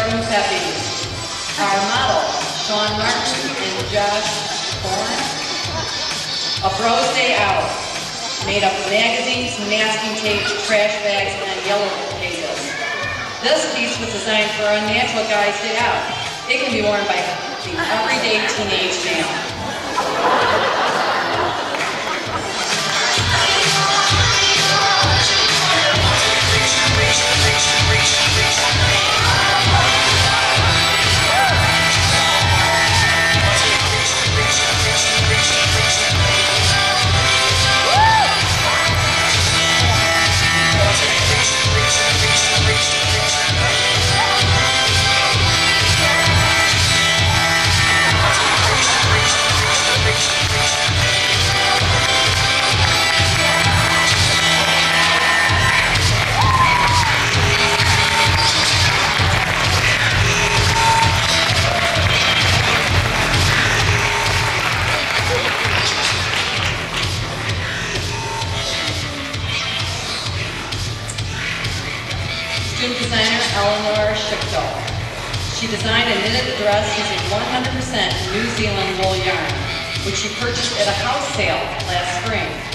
Musepi. Our model, Sean Martin and Josh Thorne. A Bros Day Out, made up of magazines, masking tape, trash bags, and yellow pages. This piece was designed for a natural guy's day out. It can be worn by the everyday teenage male. Student designer Eleanor Schichtel. She designed a knitted dress using 100% New Zealand wool yarn, which she purchased at a house sale last spring.